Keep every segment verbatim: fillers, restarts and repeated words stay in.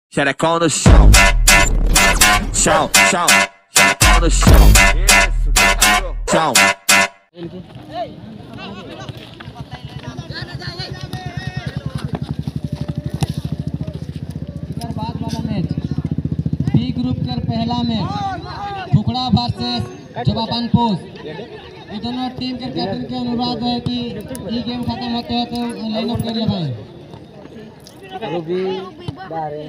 xerecão no chão, chão, chão, xerecão no chão, chão. बाद वाला match B group का पहला मैच टुकड़ा वर्सेस जवाबान पोस्ट। ये दोनों टीम के कैप्टन के अनुरोध है कि ये गेम खत्म होते हैं तो लाइन अप करिए भाई। रूबी बारे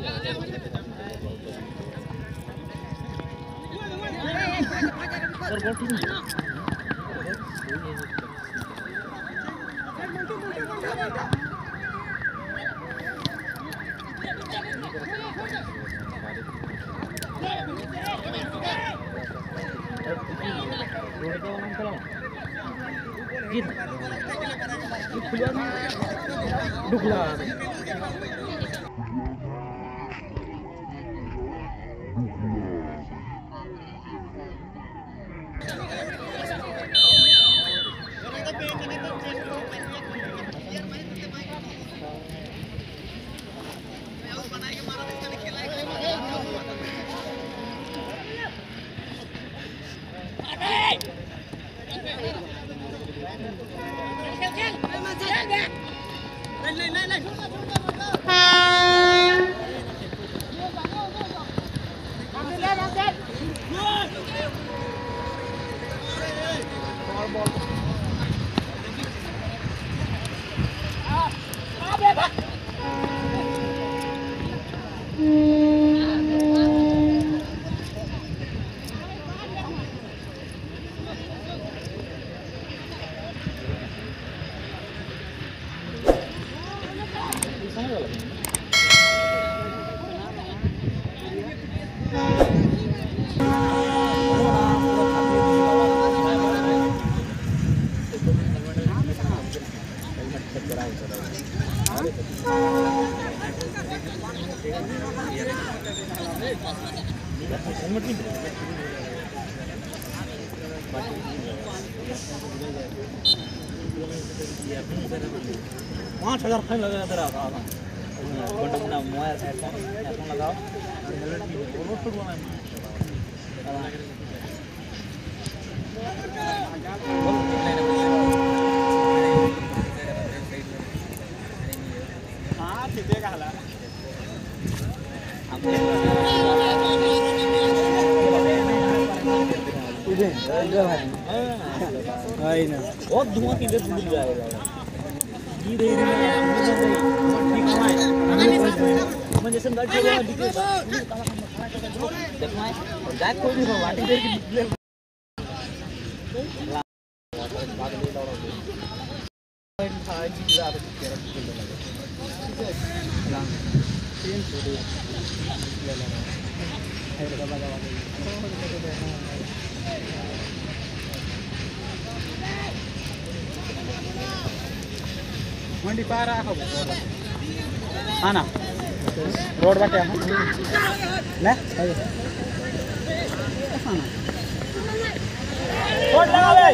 पाँच हजार फाइन लगा तेरा घंटा मोबाइल हेडफोन लगाओ बहुत धुआं किधर से मिल जाएगा धीरे धीरे जैसे देखना कोई नहीं वाटी देर मंडी पारा आना रोड बाटे ना रोड लगा ले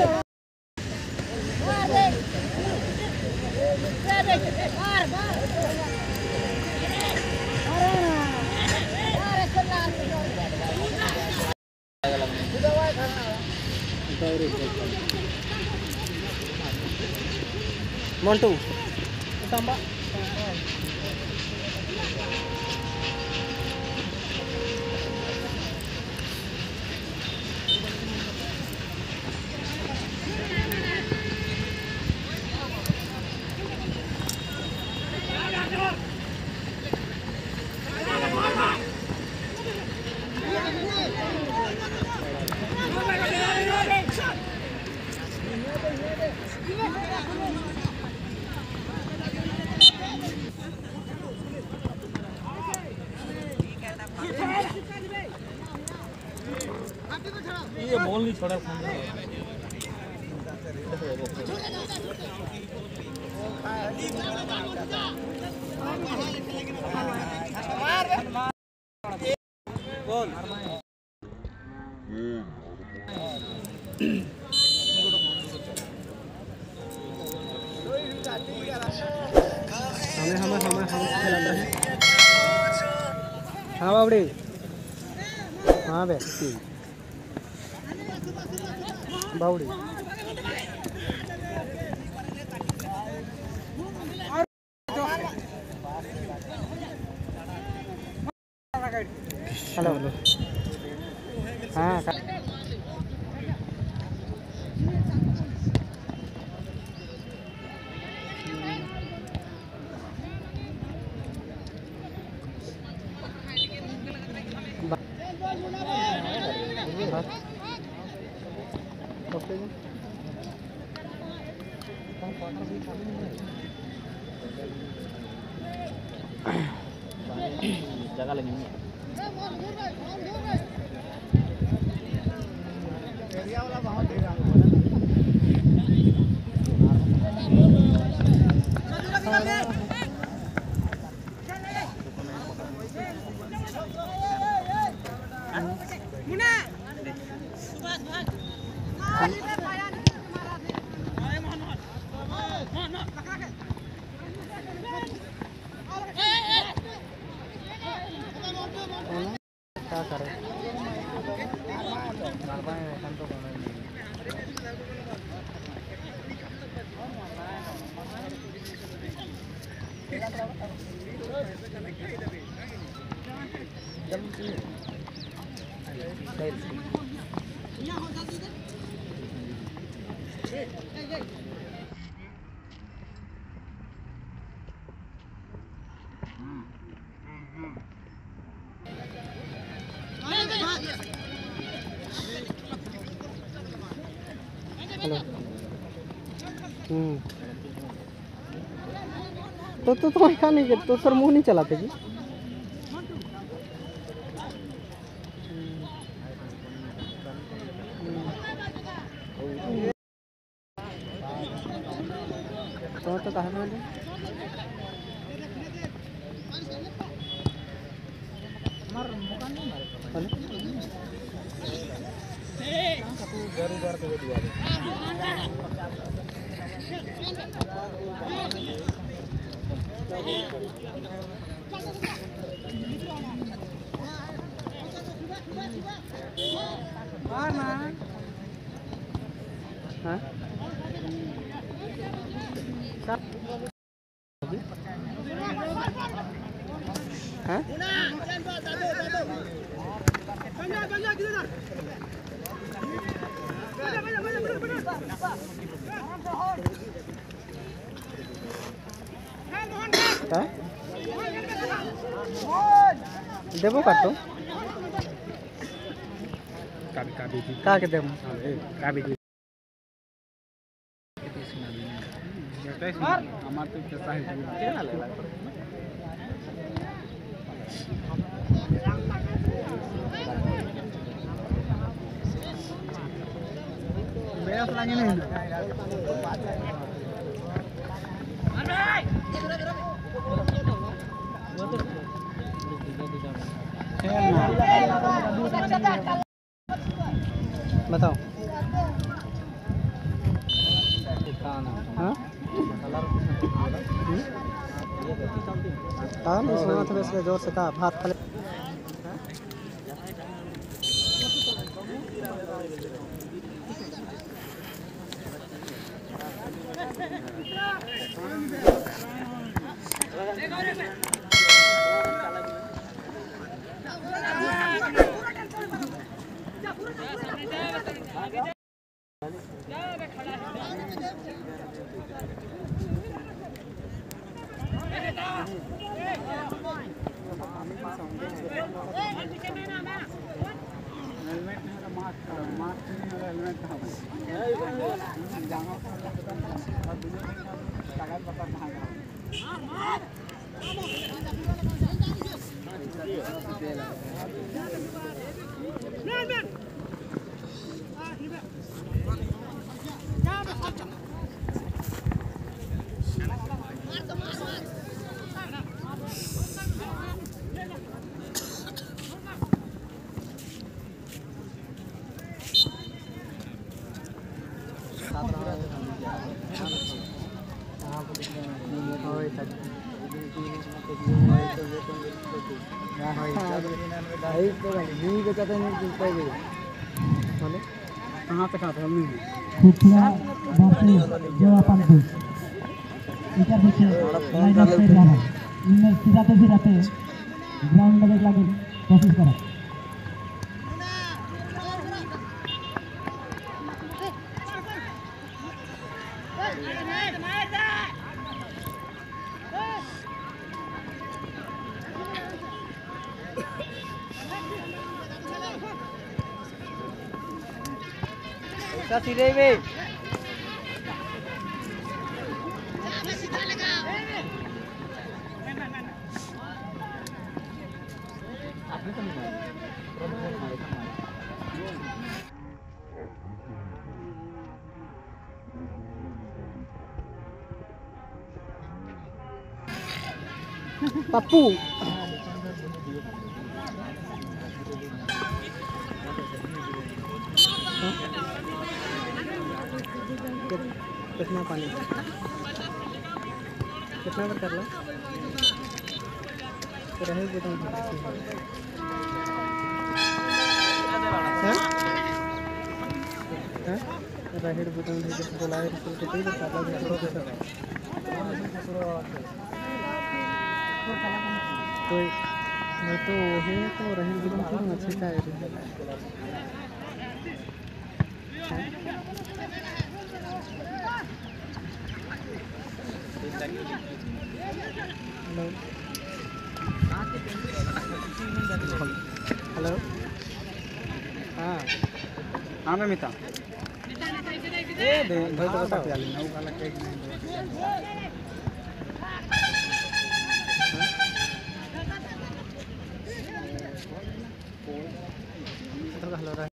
मंटू tambah ये बॉल नहीं छोड़ा बॉल हमें हमें हमें हम खेल रहे हैं। हाँ बाबड़ी हाँ बे बाबड़ी हेलो हाँ जगह लगेंगे क्या करें हेलो हम्म तो तो तुम्हारे कहा नहीं तो सर मुंह नहीं चलाते जी तो तो कहा ना हाँ हाँ देवो काटो का के देव lagi nih. बताओ हाँ हाँ नहीं सुना था इसलिए जोर से कहा भात खा ले कहाँ से खाता हम खुखला versus jawaban bus. এটা দেখে লাইন আপ पे जाना इनमें फिराते फिराते ग्राउंड में लगे कोशिश करा क्या सीधे में पप्पू कितना पानी कितना बार कर लो रहे तो राइट बटन से बोलाए तो कितनी बार कर लो तो मैं तो है तो रहे बटन क्यों अच्छे का है हेलो हाँ हाँ मैं मिता ए दे भाई तो बता क्या लेना वो वाला केक तो हेलो रहा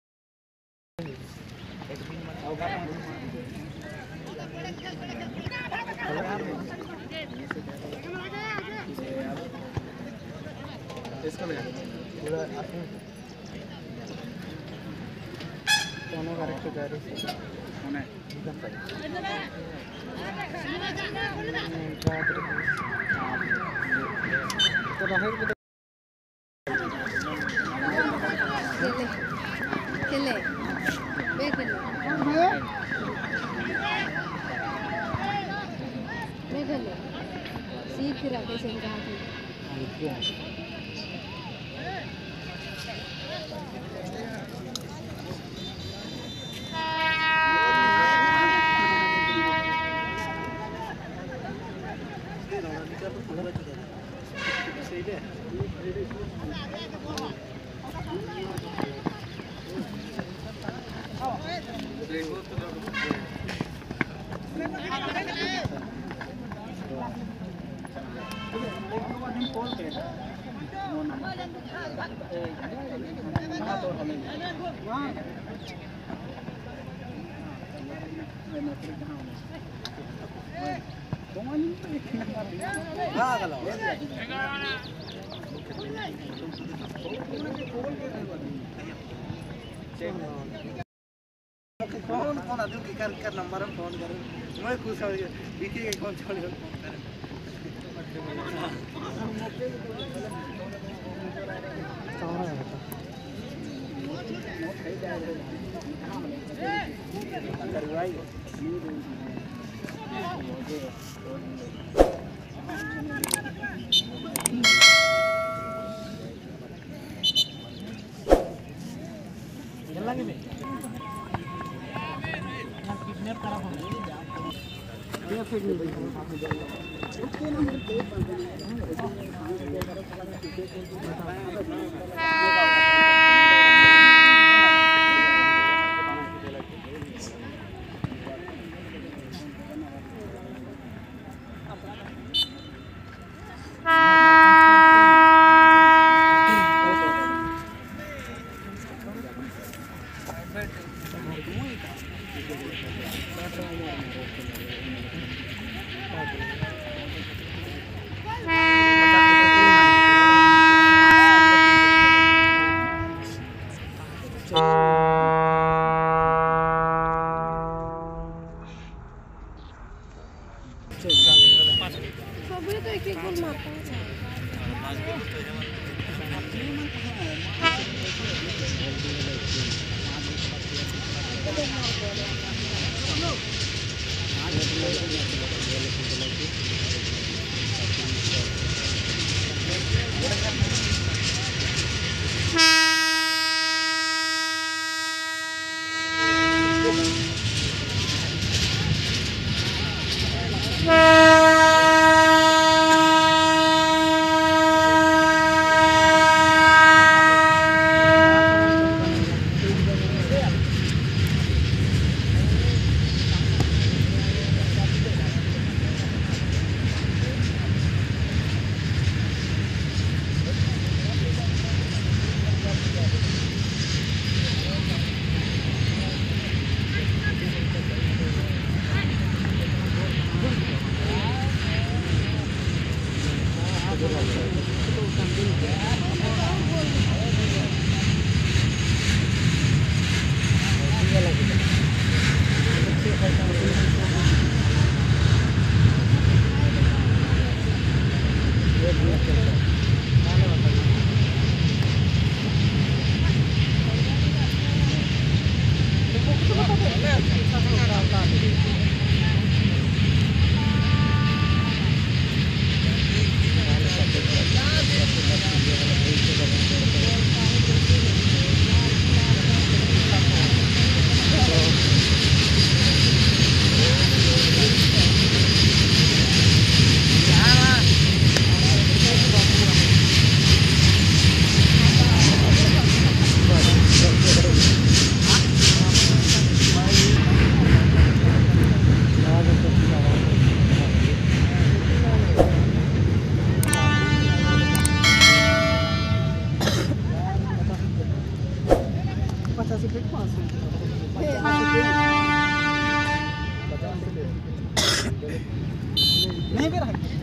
इसको ले पूरा दोनों करेक्ट जा रही है होने तो बाहर खेले बे खेले बे खेले सीख रहा कैसे कहाँ से कौन कौन आदमी की कर कर नंबर फोन कर मैं खुश हो गया बीती के कौन छोड़ फोन कर अभी तो एक एक गोल मारता है। पचास रुपये पाँच सौ नहीं भी रहा